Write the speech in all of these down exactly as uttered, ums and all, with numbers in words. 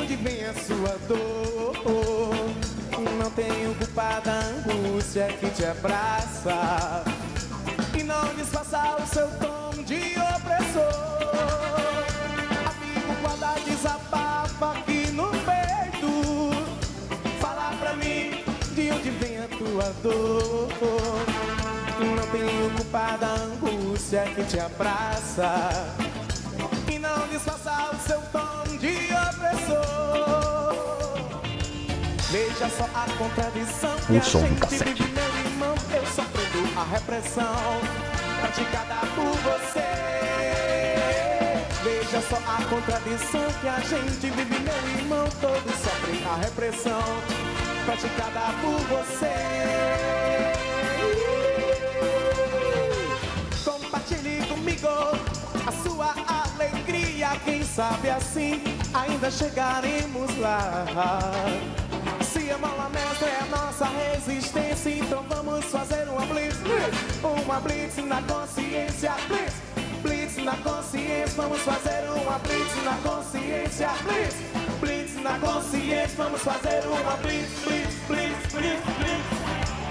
onde vem a sua dor. Não tenho culpa da angústia que te abraça e não disfarça o seu tom de opressor. Amigo, guarda, desabafa aqui no peito. Fala pra mim de onde vem a tua dor. Não tenho culpa da angústia que te abraça e não disfarça o seu tom de opressor. Veja só a contradição que a gente vive, meu irmão. Eu sofrendo a repressão praticada por você. Veja só a contradição que a gente vive, meu irmão. Todos sofrem a repressão praticada por você. Compartilhe comigo a sua alegria. Quem sabe assim ainda chegaremos lá. Se a mão mestra é a nossa resistência, então vamos fazer uma blitz. Uma blitz na consciência. Blitz, blitz na consciência. Vamos fazer uma blitz na consciência. Blitz, blitz na consciência. Vamos fazer uma blitz, blitz, blitz, blitz, blitz.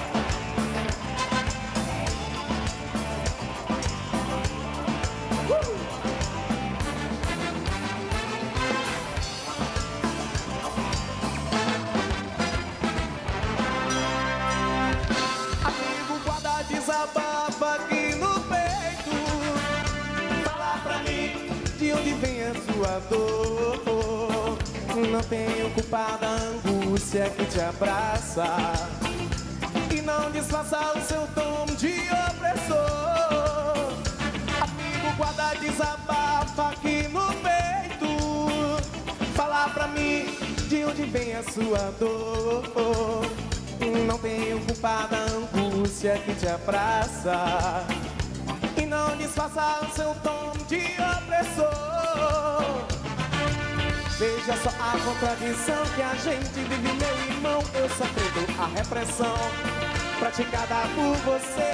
Desabafa aqui no peito. Fala pra mim de onde vem a sua dor. Não tenho culpa da angústia que te abraça e não disfarça o seu tom de opressor. Amigo, guarda, desabafa aqui no peito. Fala pra mim de onde vem a sua dor. Não tenho culpa da angústia que te abraça e não disfarça o seu tom de opressor. Veja só a contradição que a gente vive, meu irmão. Eu sofrendo a repressão praticada por você.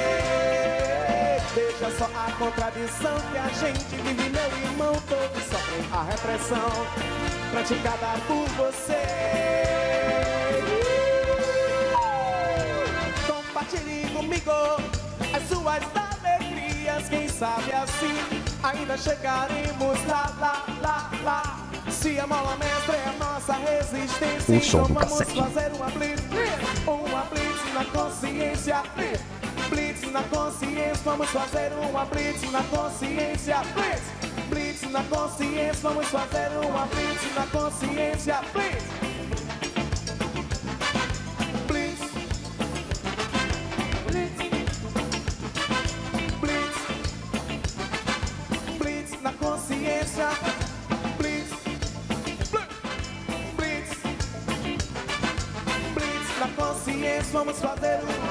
Veja só a contradição que a gente vive, meu irmão. Todos sofrem a repressão praticada por você. Compartilhe comigo as suas alegrias. Quem sabe assim ainda chegaremos lá, lá, lá, lá. Se a mola mestra é a nossa resistência, então vamos fazer uma blitz. Uma blitz na consciência. Blitz, blitz na consciência. Vamos fazer uma blitz na consciência. Blitz, blitz na consciência. Vamos fazer uma blitz na consciência. Blitz. Consciência, blitz, blitz, blitz na consciência, vamos fazer um